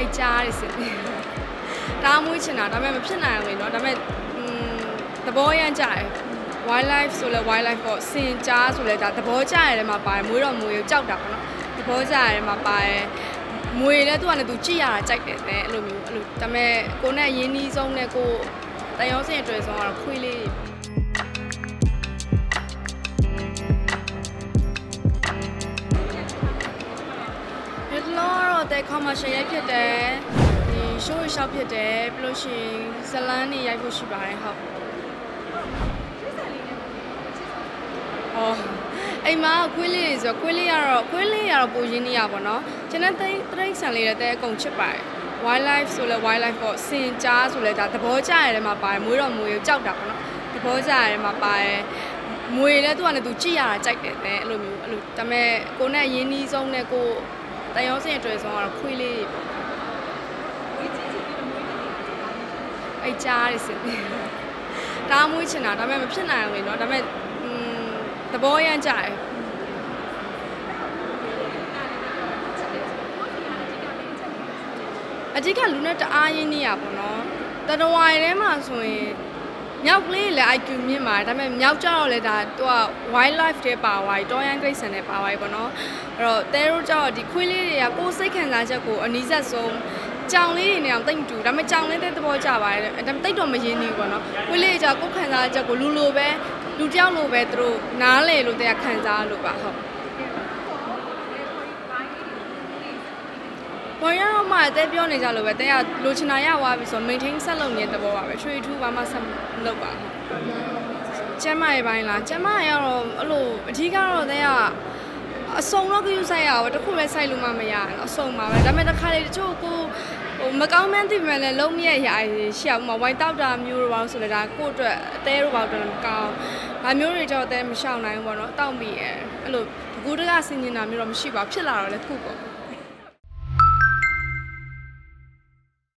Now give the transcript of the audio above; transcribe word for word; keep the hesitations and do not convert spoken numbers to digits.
အဲ့ကြားရစစ်ဒါမှမဟုတ်ချင်တာဒါပေမဲ့မဖြစ်နိုင်ဘူးเนาะဒါပေမဲ့သဘောရမ်းကြတယ် wildlife ဆိုလဲ wildlife ပေါ့စင်ကြားဆိုလဲဒါသဘောကျရတယ်မှာပါတယ်မွေးတော့မွေးကြောက်တာပေါ့နော်သဘောကျရတယ်မှာပါတယ်မွေလဲသူကလည်းသူကြည့်ရတာကြိုက်တယ်တဲ့အဲ့လိုမျိုးအဲ့လိုဒါပေမဲ့ကိုနဲ့ရင်းနှီးဆုံးနဲ့ကိုတန်ရုံးစင်အတွေ့ဆုံးကတော့ခွေးလေးဒီလောတော့တဲ့ commercial ရိုက်ဖြစ်တယ်ဒီ show ရှောက်ဖြစ်တယ်ပြီးလို့ရှိရင်ဇလန်းနေရိုက်ဖို့ရှိပါတယ်ဟုတ်อ๋อအိမ်မှာခွေးလေးတွေဆိုခွေးလေးကတော့ခွေးလေးကတော့ပိုရင်းနေရပါတော့ကျွန်တော်တိတ်တိတ်ဆန်လေးတဲ့အကုန်ချစ်ပါတယ် wildlife ဆိုလဲ wildlife ပေါ့စင်ကြားဆိုလဲဒါသဘောကျရတယ်မှာပါတယ်မွေးတော့မွေးကြောက်တာပေါ့နော်သဘောကျရတယ်မှာပါတယ်မွေလဲသူကလည်းသူကြည့်ရတာကြိုက်တယ်တဲ့အဲ့လိုမျိုးအဲ့လိုဒါပေမဲ့ကိုနဲ့ရင်းနှီးဆုံးနဲ့ကိုတန်ရုံးစင်အတွေ့ဆုံးကတော့ခွေးလေးအဲ့ကြားရစစ်ဒါမှမဟုတ်ချင်တာဒါပေမဲ့မဖြစ်နိုင်ဘူးเนาะဒါပေမဲ့သဘောရမ်းကြတယ်အကြီးကလူနဲ့တအားရင်းနေရပါတော့တတဝိုင်ထဲမှာဆိုရင်မြောက်ကလေးလည်း I Q မြင့်ပါတယ်ဒါပေမဲ့မြောက်ကြတော့လေဒါသူက wildlife တွေပါသွားပြီတောရန်ဂရိတ်ဆန်တွေပါသွားပြီပေါ့နော်အဲ့တော့တဲတို့ကြောက်ဒီခွေးလေးတွေကကိုယ်စိတ်ခံစားချက်ကိုအနီးစပ်ဆုံးကြောင်လေးတွေနဲ့အောင်တိတ်တူဒါပေမဲ့ကြောင်လေးတဲ့သဘောကျပါတယ်ဒါပေမဲ့တိတ်တော့မရင်းနေဘူးပေါ့နော်ခွေးလေးကြောက်ကိုယ်ခံစားချက်ကိုလူလိုပဲလူတယောက်လိုပဲသူတို့နားလေလို့တရားခံစားလို့ပါဟုတ်ဘာရအောင်မတဲပြောနေကြလို့ပဲတဲကလိုချင်တာရသွားပြီဆို maintain ဆက်လုပ်နေတဲ့ဘောပါပဲချွေထူးဘာမှဆက်လုပ်ပါဟုတ်ကျမ်းမာရေးပိုင်းလားကျမ်းမာရေးကတော့အဲ့လိုအထီးကတော့တဲကအစုံတော့ကြည့်ဆိုင်ရအောင်တခုပဲဆိုင်လို့မှမရဘူးအစုံပါပဲဒါပေမဲ့တစ်ခါလေတချို့ကိုဟိုမကောင်းမှန်းသိမှလည်းလုံးမရရရှိအောင်မဝိုင်းတောက်တာမျိုးတော့ဘာလို့ဆိုလဲဒါကိုယ့်အတွက်အသေးတော့ဘာလို့မကောင်းဘာမျိုးတွေကြောင့်အသေးမရှောင်နိုင်ဘူးပေါ့နော်တောက်မိရဲ့အဲ့လိုဒီကူတကဆင်ញင်တာမျိုးတော့မရှိပါဘူးဖြစ်လာတော့လေခုပေါ့